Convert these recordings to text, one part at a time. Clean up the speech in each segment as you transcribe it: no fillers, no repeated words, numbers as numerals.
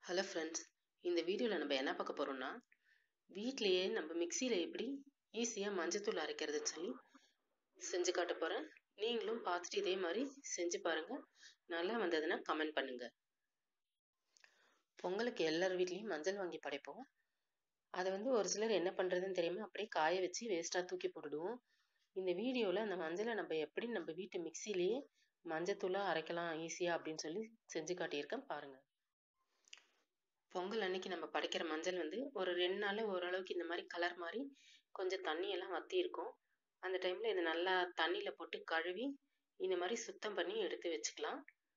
Hello friends, இந்த வீடியோவில் நம்ம என்ன பார்க்க போகிறோம்னா, வீட்டிலையே நம்ம மிக்சியில் எப்படி ஈஸியாக மஞ்சத்தூள் அரைக்கிறதுன்னு சொல்லி செஞ்சு காட்ட போகிறேன். நீங்களும் பார்த்துட்டு இதே மாதிரி செஞ்சு பாருங்கள். நல்லா வந்ததுன்னா கமெண்ட் பண்ணுங்கள். பொங்கலுக்கு எல்லார் வீட்லேயும் மஞ்சள் வாங்கி படைப்போம். அதை ஒரு சிலர் என்ன பண்ணுறதுன்னு தெரியாமல் அப்படியே காய வச்சு வேஸ்ட்டாக தூக்கி போட்டுடுவோம். இந்த வீடியோவில் அந்த மஞ்சளை நம்ம எப்படி நம்ம வீட்டு மிக்சியிலேயே மஞ்சத்தூளாக அரைக்கலாம் ஈஸியாக அப்படின்னு சொல்லி செஞ்சு காட்டியிருக்கேன் பாருங்கள். பொங்கல் அன்னைக்கு நம்ம படைக்கிற மஞ்சள் ஒரு 2 நாளில் ஓரளவுக்கு இந்த மாதிரி கலர் மாதிரி கொஞ்சம் தண்ணியெல்லாம் வற்றி இருக்கும். அந்த டைமில் இது நல்லா தண்ணியில் போட்டு கழுவி இந்த மாதிரி சுத்தம் பண்ணி எடுத்து வச்சுக்கலாம்.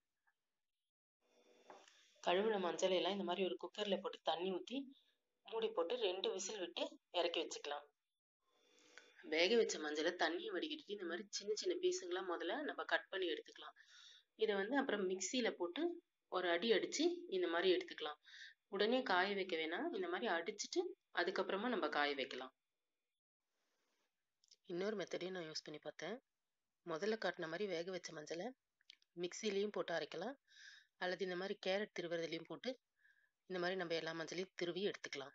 கழுவின மஞ்சள் எல்லாம் இந்த மாதிரி ஒரு குக்கரில் போட்டு தண்ணி ஊற்றி மூடி போட்டு 2 விசில் விட்டு இறக்கி வச்சுக்கலாம். வேக வச்ச மஞ்சளை தண்ணியை வடிகட்டிட்டு இந்த மாதிரி சின்ன சின்ன பீஸுங்களாம் முதல்ல நம்ம கட் பண்ணி எடுத்துக்கலாம். இதை அப்புறம் மிக்சியில் போட்டு ஒரு அடி அடித்து இந்த மாதிரி எடுத்துக்கலாம். உடனே காய வைக்க வேணாம், இந்த மாதிரி அடிச்சுட்டு அதுக்கப்புறமா நம்ம காய வைக்கலாம். இன்னொரு மெத்தடையும் நான் யூஸ் பண்ணி பார்த்தேன். முதல்ல காட்டின மாதிரி வேக வச்ச மஞ்சளை மிக்சிலையும் போட்டு அரைக்கலாம், அல்லது இந்த மாதிரி கேரட் திருவுறதுலையும் போட்டு இந்த மாதிரி நம்ம எல்லா மஞ்சளையும் திருவி எடுத்துக்கலாம்.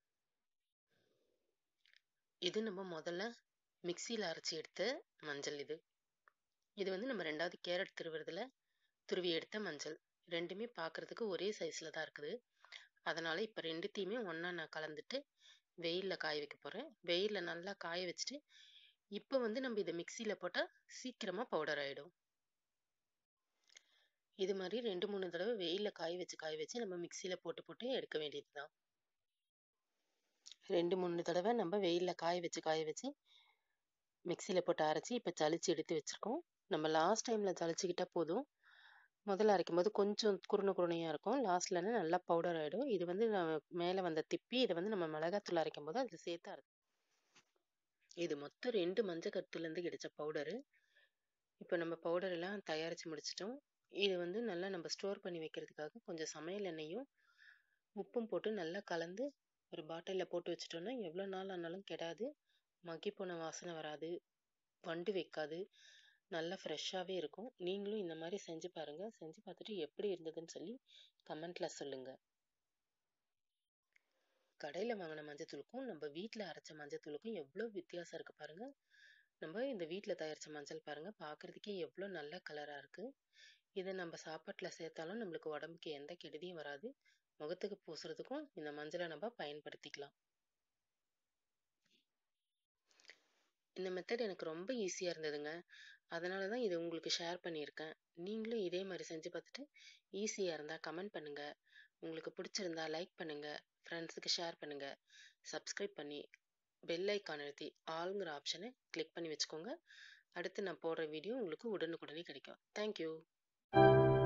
இது நம்ம முதல்ல மிக்சியில் அரைச்சி எடுத்த மஞ்சள். இது நம்ம ரெண்டாவது கேரட் திருவுறதுல துருவி எடுத்த மஞ்சள். ரெண்டுமே பார்க்கறதுக்கு ஒரே சைஸில் தான் இருக்குது. அதனால் இப்போ ரெண்டுத்தையுமே ஒன்றா நான் கலந்துட்டு வெயிலில் காய வைக்க போகிறேன். வெயிலில் நல்லா காய வச்சுட்டு இப்போ நம்ம இதை மிக்சியில் போட்டால் சீக்கிரமாக பவுடர் ஆகிடும். இது மாதிரி 2-3 தடவை வெயிலில் காய வச்சு நம்ம மிக்சியில் போட்டு எடுக்க வேண்டியது தான். 2-3 தடவை நம்ம வெயிலில் காய வச்சு மிக்சியில் போட்டு அரைச்சி இப்போ சளிச்சு எடுத்து வச்சுருக்கோம். நம்ம லாஸ்ட் டைமில் சளிச்சிக்கிட்டால் போதும். முதல்ல அரைக்கும் போது கொஞ்சம் குருணையாக இருக்கும், லாஸ்ட்லன்னா நல்லா பவுடர் ஆகிடும். இது மேலே வந்த திப்பி இதை நம்ம மிளகாத்தூள் அரைக்கும் போது அதில் சேர்த்து அரைக்கும். இது மொத்தம் 2 மஞ்சள் கட்டுலேருந்து கிடைச்ச பவுடரு. இப்போ நம்ம பவுடர் எல்லாம் தயாரித்து முடிச்சிட்டோம். இது நல்லா நம்ம ஸ்டோர் பண்ணி வைக்கிறதுக்காக கொஞ்சம் சமையல் எண்ணெயும் உப்பும் போட்டு நல்லா கலந்து ஒரு பாட்டிலில் போட்டு வச்சிட்டோம்னா எவ்வளோ நாள் ஆனாலும் கெடாது, மக்கி போன வாசனை வராது, வண்டு வைக்காது, நல்லா ஃப்ரெஷ்ஷாகவே இருக்கும். நீங்களும் இந்த மாதிரி செஞ்சு பாருங்கள். செஞ்சு பார்த்துட்டு எப்படி இருந்ததுன்னு சொல்லி கமெண்ட்டில் சொல்லுங்கள். கடையில் வாங்கின மஞ்சத்தூளுக்கும் நம்ம வீட்டில் அரைச்ச மஞ்சத்தூளுக்கும் எவ்வளோ வித்தியாசம் இருக்குது பாருங்கள். நம்ம இந்த வீட்டில் தயாரித்த மஞ்சள் பாருங்கள், பார்க்குறதுக்கே எவ்வளோ நல்ல கலராக இருக்குது. இதை நம்ம சாப்பாட்டில் சேர்த்தாலும் நம்மளுக்கு உடம்புக்கு எந்த கெடுதியும் வராது. முகத்துக்கு பூசுறதுக்கும் இந்த மஞ்சளை நம்ம பயன்படுத்திக்கலாம். இந்த மெத்தட் எனக்கு ரொம்ப ஈஸியாக இருந்ததுங்க. அதனால தான் இதை உங்களுக்கு ஷேர் பண்ணியிருக்கேன். நீங்களும் இதே மாதிரி செஞ்சு பார்த்துட்டு ஈஸியாக இருந்தால் கமெண்ட் பண்ணுங்கள். உங்களுக்கு பிடிச்சிருந்தா லைக் பண்ணுங்கள், ஃப்ரெண்ட்ஸுக்கு ஷேர் பண்ணுங்கள், சப்ஸ்கிரைப் பண்ணி பெல் ஐக்கான் அழுத்தி ஆளுங்கிற ஆப்ஷனை கிளிக் பண்ணி வச்சுக்கோங்க. அடுத்து நான் போடுற வீடியோ உங்களுக்கு உடனுக்குடனே கிடைக்கும். தேங்க்யூ.